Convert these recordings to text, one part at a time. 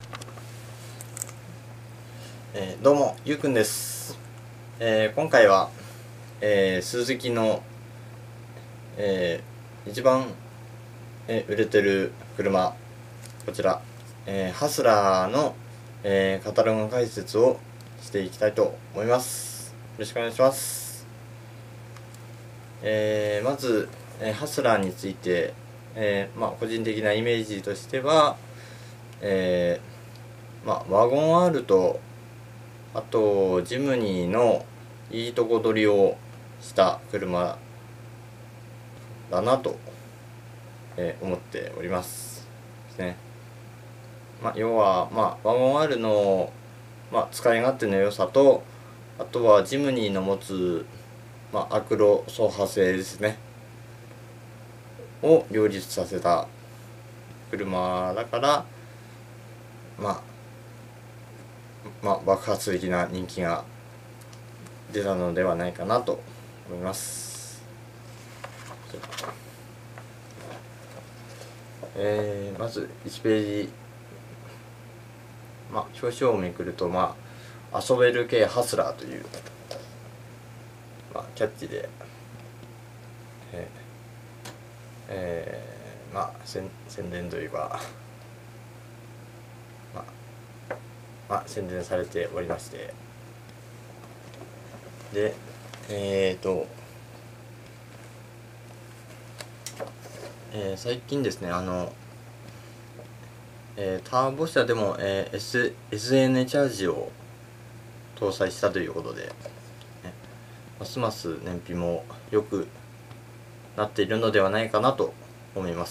どうも、ゆうくんです。今回は、スズキの、一番、売れてる車、こちら、ハスラーの、カタログ解説をしていきたいと思います。よろしくお願いします。まず、ハスラーについて、個人的なイメージとしては、ワゴン R とあとジムニーのいいとこ取りをした車だなと、思っておりますですね。要は、ワゴン R の、使い勝手の良さと、あとはジムニーの持つ、アクロ走破性ですねを両立させた車だから、爆発的な人気が出たのではないかなと思います。まず1ページ、表紙をめくると、遊べる系ハスラーという、キャッチで、宣伝というか、宣伝されておりまして、で最近ですね、ターボ車でも、SN チャージを搭載したということで、ますます燃費も良くなっているのではないかなと思います。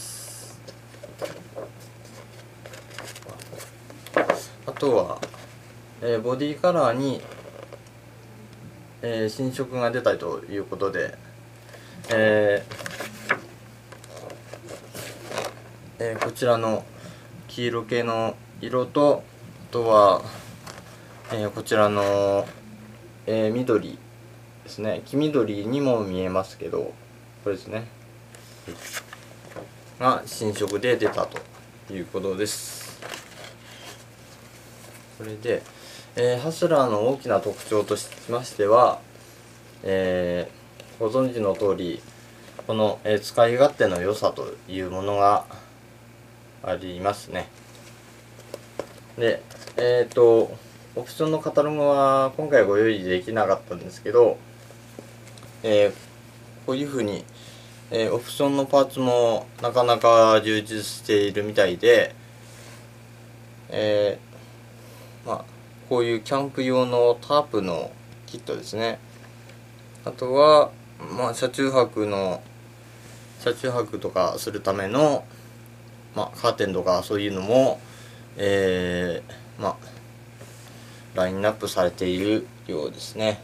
あとは、ボディカラーに、新色が出たということで、こちらの黄色系の色と、あとは、こちらの、緑ですね、黄緑にも見えますけど、これですねが新色で出たということです。それで、ハスラーの大きな特徴としましては、ご存知の通りこの、使い勝手の良さというものがありますね。で、オプションのカタログは今回ご用意できなかったんですけど、こういうふうに、オプションのパーツもなかなか充実しているみたいで、こういうキャンプ用のタープのキットですね。あとは、車中泊とかするための、カーテンとかそういうのも、ラインナップされているようですね。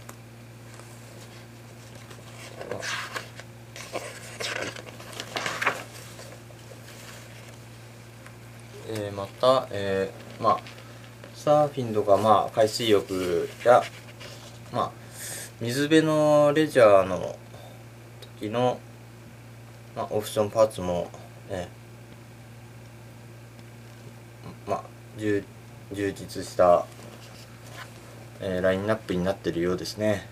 また、サーフィンとか、海水浴や、水辺のレジャーの時の、オプションパーツも、充実した、ラインナップになっているようですね。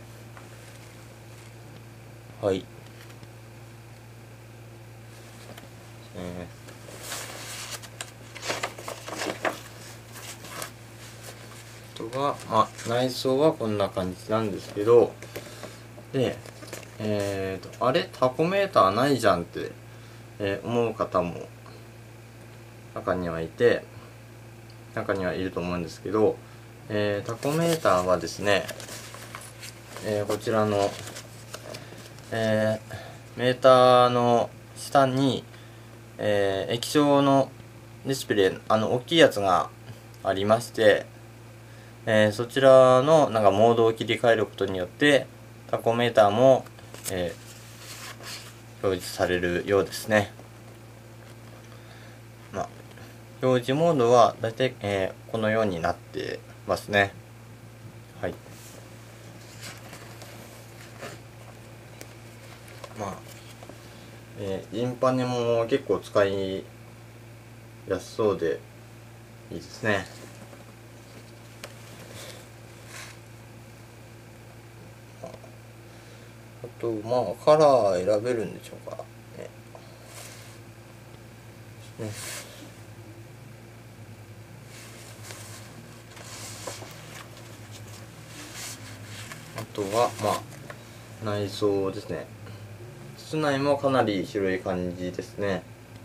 はい。あとは、内装はこんな感じなんですけど、で、あれタコメーターないじゃんって、思う方も中にはいると思うんですけど、タコメーターはですね、こちらの、メーターの下に、液晶のディスプレイ、大きいやつがありまして、そちらのモードを切り替えることによってタコメーターも、表示されるようですね。表示モードはだいたい、このようになってますね。はい。インパネも結構使いやすそうで、 いいですね。あとまあカラー選べるんでしょうかね。あとはまあ内装ですね。室内もかなり広い感じですね。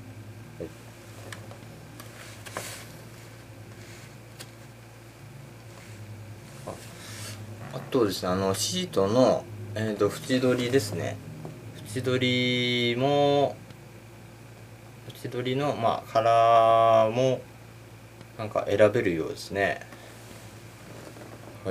あとですね、シートの、縁取りですね。縁取りも、縁取りの、まあ、カラーも、なんか選べるようですね。はい。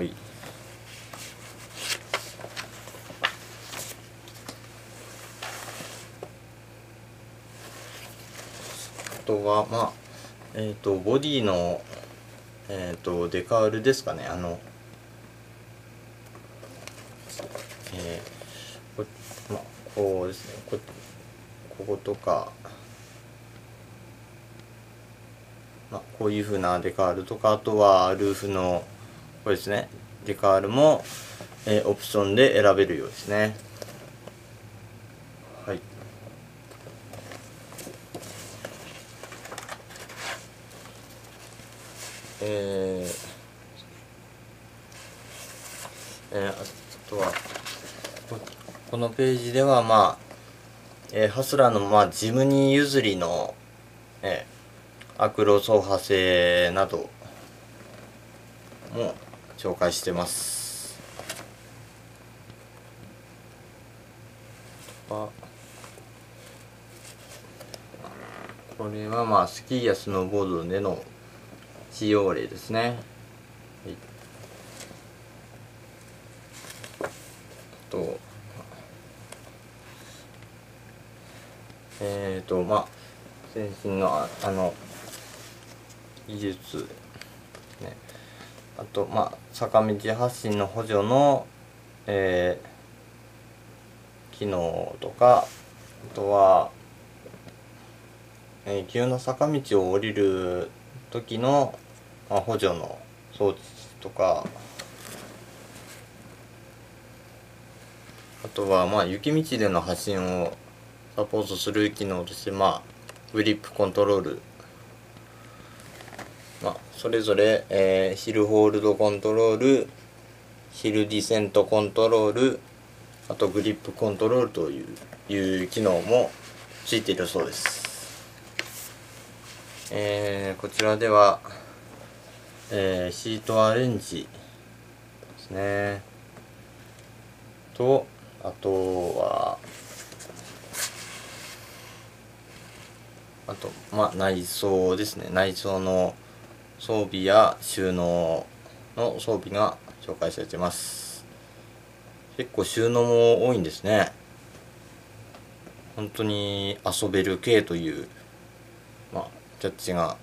あとは、まあ、ボディの、デカールですかね。まあ、こうですね。こことか、まあ、こういう風なデカールとか、あとはルーフのこれですね、デカールも、オプションで選べるようですね。はい。あとはこのページではまあ、ハスラーのまあジムニー譲りの、アクロ走破性なども紹介してます。これはまあスキーやスノーボードでの使用例ですね。はい、あとまあ先進の技術ね。あとまあ坂道発進の補助の、機能とか、あとは、急な坂道を降りる時の、まあ、補助の装置とか、あとはまあ雪道での発進をサポートする機能として、まあグリップコントロール、まあ、それぞれ、ヒルホールドコントロール、ヒルディセントコントロール、あとグリップコントロールという機能もついているそうです。こちらでは、シートアレンジですねと、あとはまあ内装ですね。内装の装備や収納の装備が紹介されています。結構収納も多いんですね。本当に遊べる系という、まあ、キャッチが、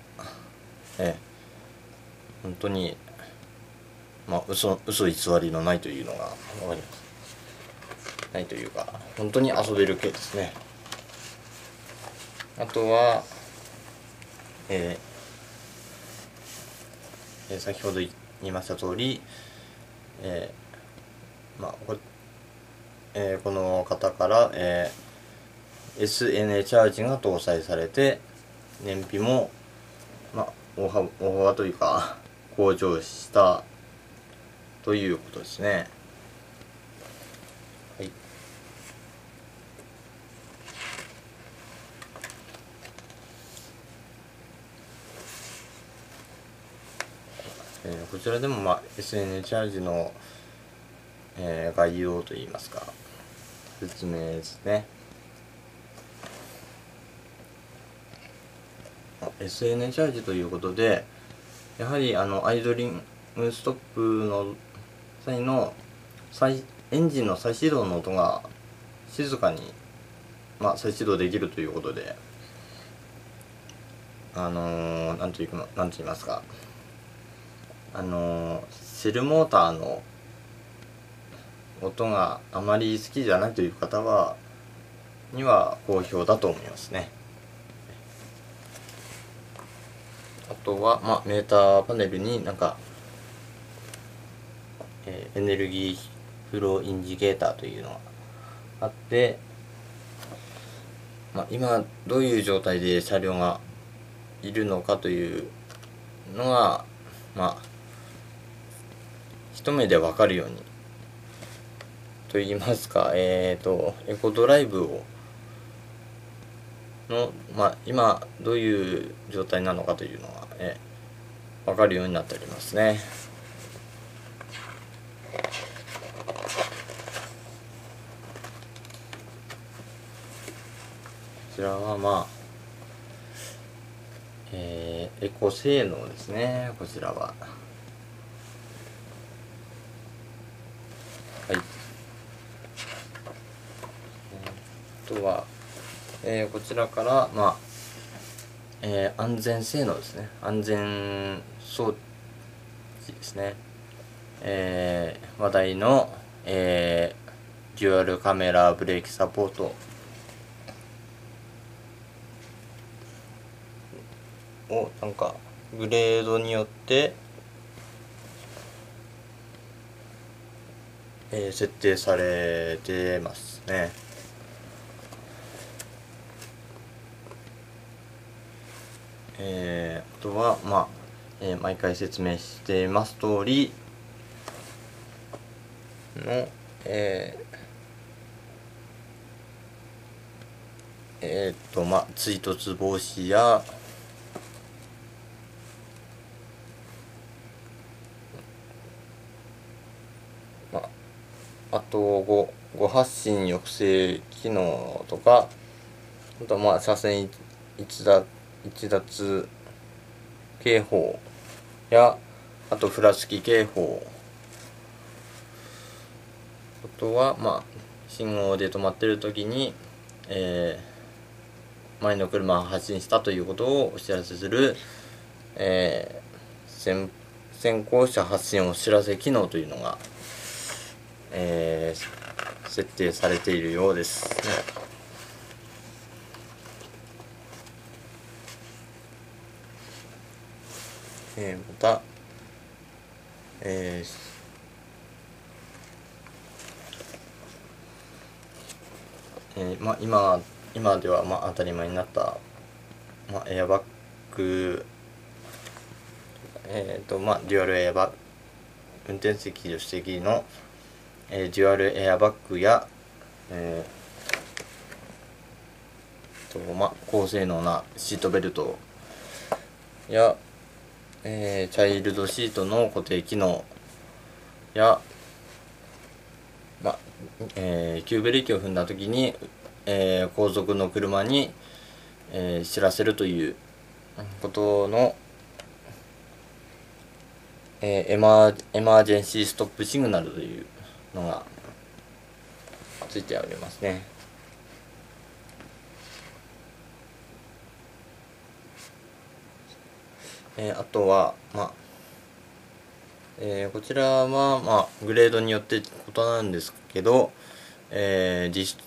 本当に、まあ、嘘偽りのないというのが分かります。ないというか、本当に遊べる系ですね。あとは、先ほど言いました通り、まあこの方から、SNA チャージが搭載されて、燃費も、まあ、大幅というか向上したということですね。はい。こちらでも、まあ、SNA チャージの、概要といいますか説明ですね。SNA チャージということで、やはりアイドリングストップの際のエンジンの再始動の音が静かに、まあ、再始動できるということで、なんと言いますか、セルモーターの音があまり好きじゃないという方には好評だと思いますね。 あとは、メーターパネルになんか、エネルギーフローインジケーターというのがあって、今どういう状態で車両がいるのかというのが一目で分かるようにと言いますか、エコドライブの、今どういう状態なのかというのが、分かるようになっておりますね。こちらはエコ性能ですね。こちらははい。あとは、こちらから安全性能ですね。安全装置ですね。話題の、デュアルカメラブレーキサポートをなんかグレードによって、設定されてますね。あとは毎回説明しています通りの追突防止やあと誤発進抑制機能とか、あと車線逸脱警報や、あとふらつき警報、あとは信号で止まっている時に、前の車が発進したということをお知らせする、先行車発進お知らせ機能というのが、設定されているようですね。また、今では当たり前になった、エアバッグ、デュアルエアバッグ、運転席助手席の、デュアルエアバッグや、高性能なシートベルトや、チャイルドシートの固定機能や、急ブレーキを踏んだ時に、後続の車に、知らせるということの、エマージェンシーストップシグナルというのがついておりますね。あとはこちらはグレードによって異なるんですけど、ディス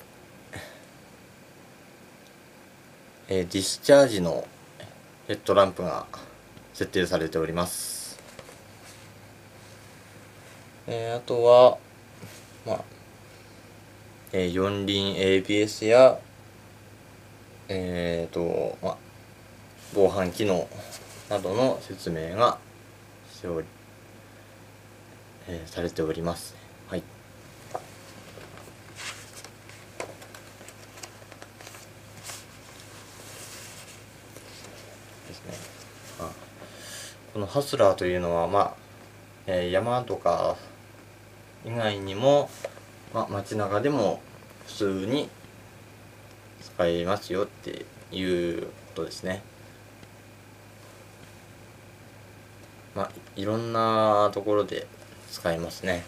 チャージのヘッドランプが設定されております。あとは四輪 ABS や防犯機能などの説明がされております。はい。ですね。このハスラーというのは山とか以外にも、街中でも普通に使えますよっていうことですね。いろんなところで使えますね。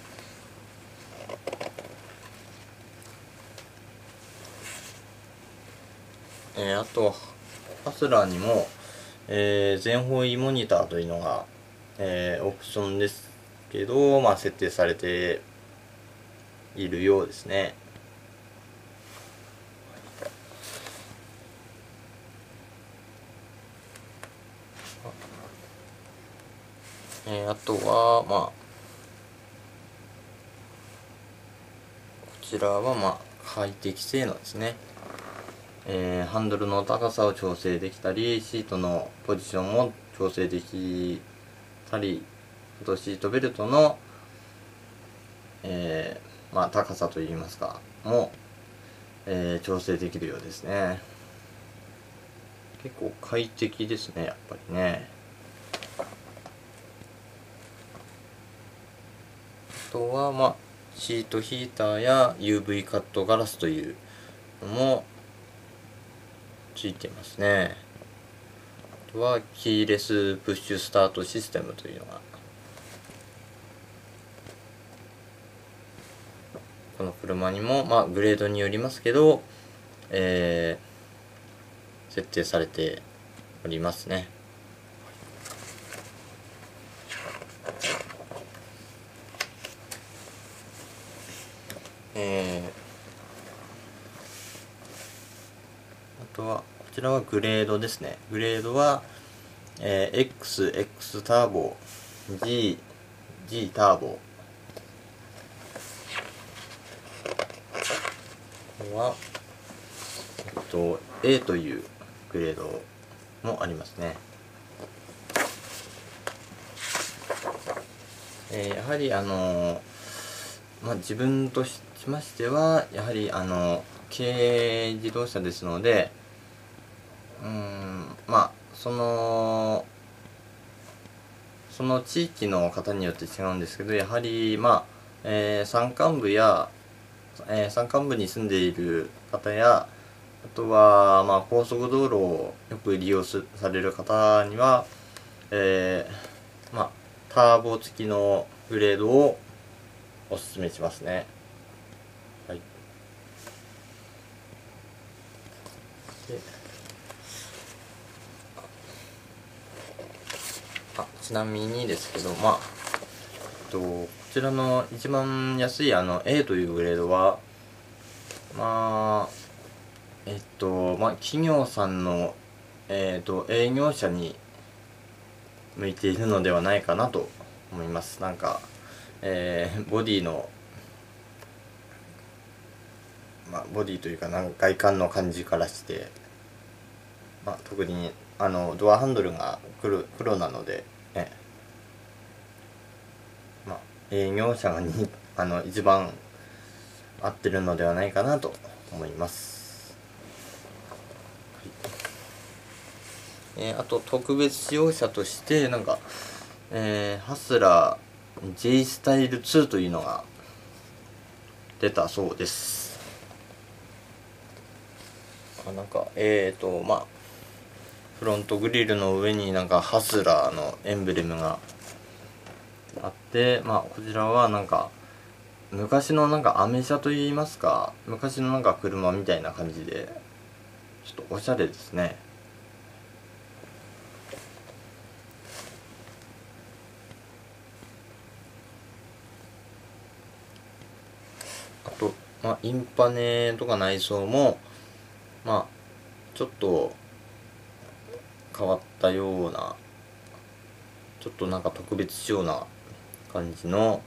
あとハスラーにも、全方位モニターというのが、オプションですけど、設定されているようですね。 あとはまあこちらはまあ快適性能ですね。ハンドルの高さを調整できたり、シートのポジションも調整できたり、あとシートベルトの、まあ、高さといいますかも、調整できるようですね。結構快適ですね、やっぱりね。あとはまあシートヒーターや UV カットガラスというのもついてますね。あとはキーレスプッシュスタートシステムというのがこの車にも、まあ、グレードによりますけど、設定されておりますね。あとはこちらはグレードですね。グレードは、X、X ターボ、G、G ターボは、A というグレードもありますね。やはりまあ、自分としましてはやはり軽自動車ですので、まあその地域の方によって違うんですけど、やはりまあ、山間部や、山間部に住んでいる方や、あとはまあ高速道路をよく利用される方には、まあターボ付きのグレードをおすすめしますね。はい。でちなみにですけど、まあこちらの一番安いA というグレードはまあまあ企業さんの営業者に向いているのではないかなと思います。なんか、ボディのまあボディというかなんか外観の感じからして、まあ、特にドアハンドルが黒なので、ね、まあ、営業者が一番合ってるのではないかなと思います。あと特別使用車としてなんか、ハスラー J スタイル2というのが出たそうです。なんかまあフロントグリルの上になんかハスラーのエンブレムがあって、まあこちらはなんか昔のなんかアメ車といいますか、昔のなんか車みたいな感じでちょっとおしゃれですね。あと、まあ、インパネとか内装もまあちょっと変わったような、ちょっとなんか特別仕様な感じの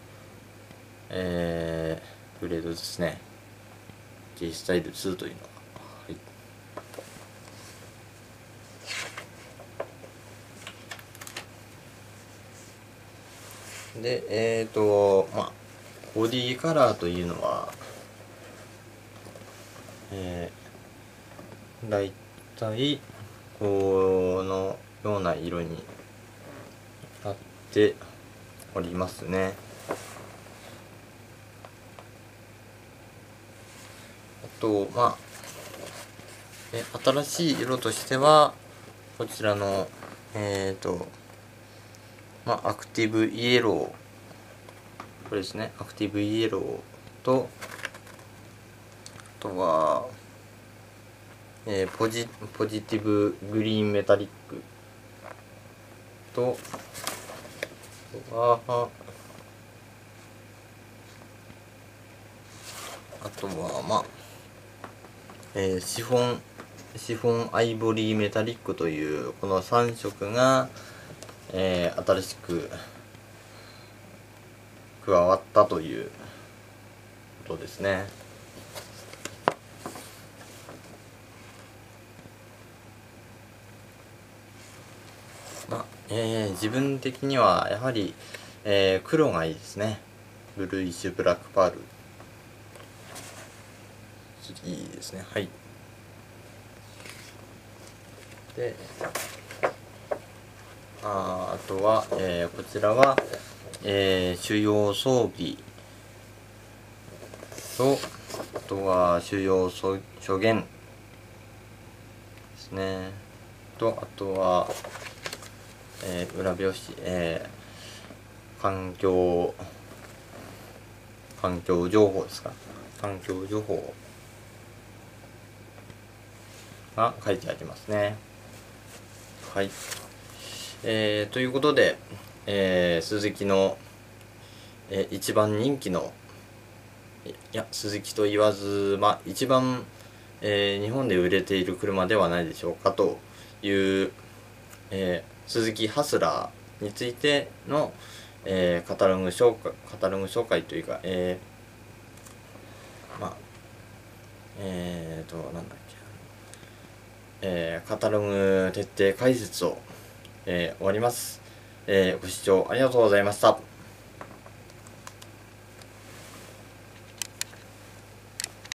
グレードですね。 J スタイル2というのが、はい、でまあボディカラーというのはだいたいこのような色になっておりますね。あとまあ新しい色としてはこちらのまあアクティブイエロー、これですね、アクティブイエローと、あとは、ポジティブグリーンメタリックと、あとはまあ、シフォンアイボリーメタリックというこの3色が、新しく加わったということですね。自分的にはやはり、黒がいいですね。ブルーイッシュブラックパールいいですね。はい。であとは、こちらは、主要装備と、あとは主要諸言ですね。と、あとは、裏表紙、環境情報ですか。環境情報が書いてありますね。はい。ということで、スズキの、一番人気の、スズキと言わず、一番、日本で売れている車ではないでしょうかという、スズキハスラーについての、カタログ紹介というか、なんだっけ、カタログ徹底解説を、終わります。ご視聴ありがとうございました。